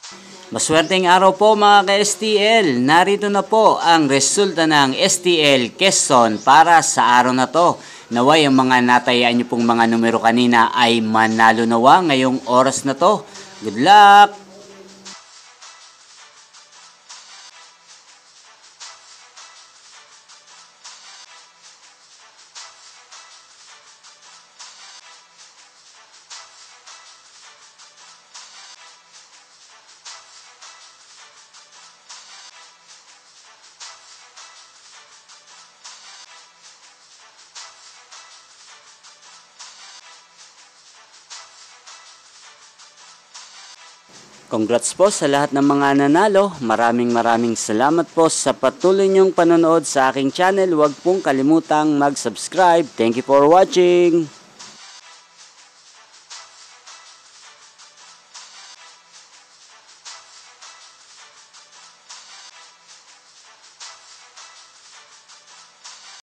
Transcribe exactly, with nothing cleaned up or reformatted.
Maswerteng araw po mga ka-S T L. Narito na po ang resulta ng S T L Quezon para sa araw na to. Naway ang mga natayaan nyo pong mga numero kanina ay manalo nawa ngayong oras na to. Good luck! Congrats po sa lahat ng mga nanalo. Maraming maraming salamat po sa patuloy niyong panonood sa aking channel. Huwag pong kalimutang mag-subscribe. Thank you for watching.